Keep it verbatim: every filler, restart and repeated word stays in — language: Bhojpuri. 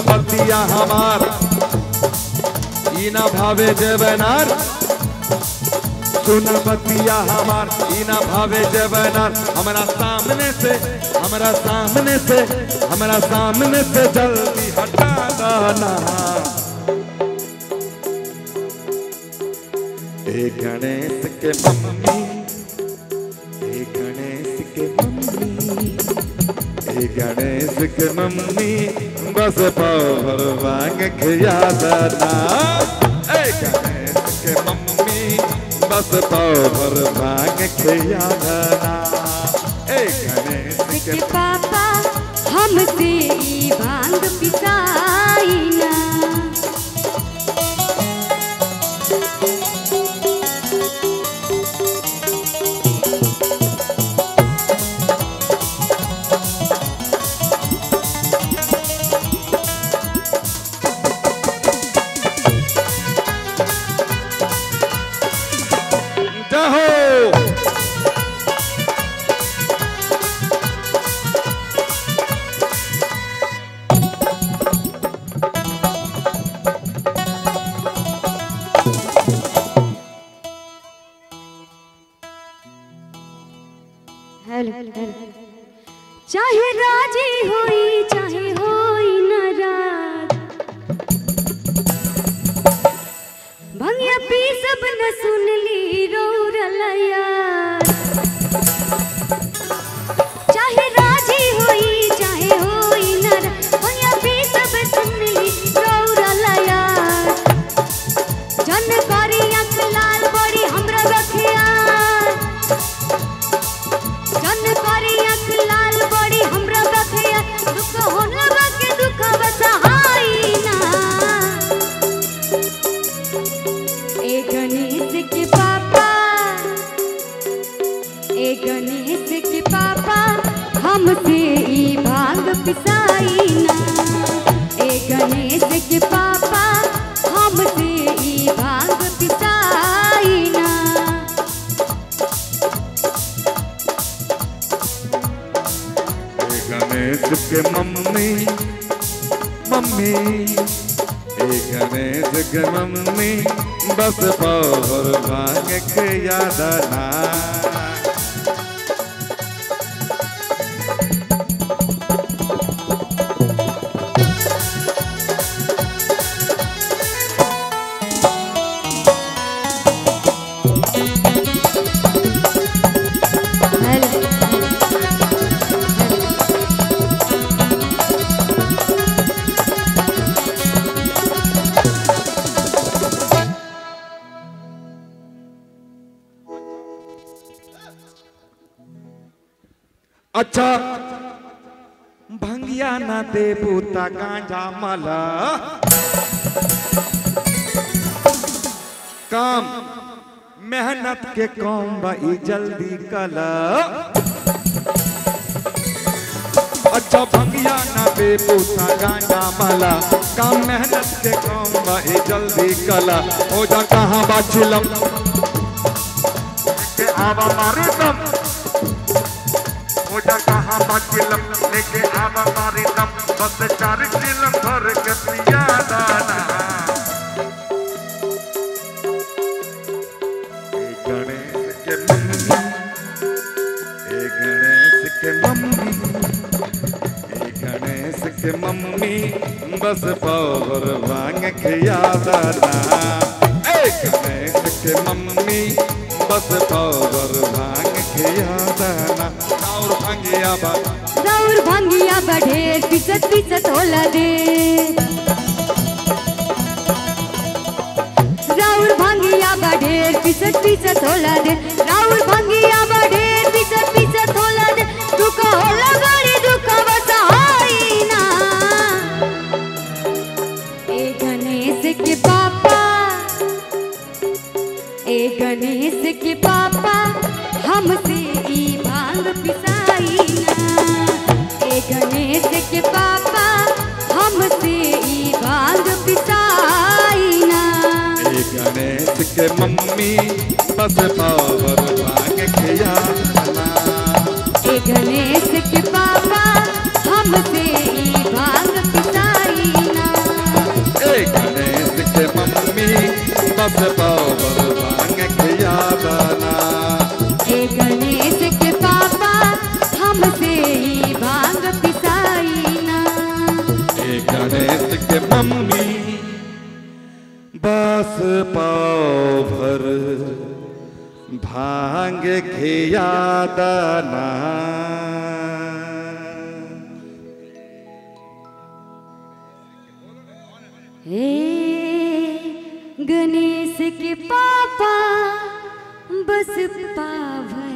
बतिया हमार ई ना भावे जबनार, सुन बतिया हमार ई ना भावे जबनार। हमारा सामने से हमारा सामने से हमारा सामने से जल्दी हटा देना। ए गणेश के मम्मी, ए गणेश के मम्मी, ए गणेश के मम्मी बस पावर वांग खिया देना। ए गणेश के मम्मी बस पावर वांग खिया देना। ए गणेश के पापा हमसे भांग पिसाई ना। चाहे राजी होई चाहे होई नाराज, भंगिया पी सब न सुन ली रौरलया। चाहे राजी होई चाहे होई नाराज, भंगिया पी सब सुन ली रौरलया। जन करी अंक लाल बड़ी हमरा रखिया, जन करी अंक लाल बड़ी हमरा रखिया। दुख होला बाके दुख बसहाई ना। ए गणेश के पापा, ए गणेश के पापा हमसे ई भांग पिसाई ना। ए गणेश के पापा हमसे ई भांग पिसाई ना। गणेश के मम्मी मम्मी, ए गणेश के मम्मी बस पावर भांग के यादना। अच्छा भंगिया ना दे बूता गांजा मला, काम मेहनत के कौम भाई जल्दी कला। अच्छा भंगिया ना दे बूता गांजा मला, काम मेहनत के कौम भाई जल्दी कला। हो जा कहाँ बाचिलम के आवा मारे दम, हो जा कहाँ बाचिलम लेके आवा मारे दम। बस चार चिलम भर के पिया दाना। ए गणेश के मम्मी, ए गणेश के मम्मी, ए गणेश के मम्मी बस पावर भांग खिया दाना। ए गणेश के मम्मी बस पावर भांग खिया दाना। और भंगिया बा राउर भंगिया बा ढेर पिसत पिसत होला दे। राउर भंगिया बा ढेर पिसत पिसत होला दे। राउर भंगिया बा ढेर पिसत पिसत होला दे। दुख होला बड़ी दुख बसहाई ना। ए गणेश के पापा, ए गणेश के पापा हमसे ई भांग पिसाई ना। ए गणेश के पापा हमसे ई भांग पिसाई ना। ए गणेश के मम्मी बस पावर भांग खिया दाना। ए गणेश के पापा हमसे ई भांग पिसाई ना। बस पाव भर भांग खिया दाना। हे गणेश के पापा बस पाव भर